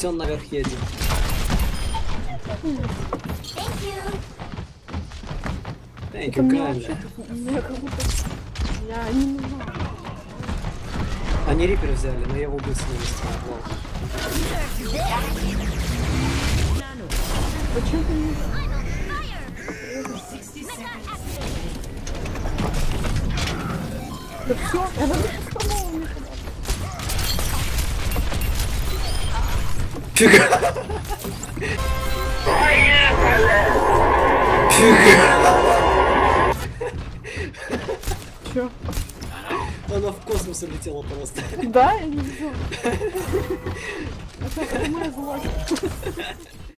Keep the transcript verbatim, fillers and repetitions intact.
Все, он наверх едет. Thank you, Галя. Я как будто... Я не знаю. Они рипер взяли, но я его убил с ними. Почему ты не... Да все, я даже не сломала никуда. Фига! Фига! Чё? Она в космос улетела просто. Да, я не знаю. Это моя злость.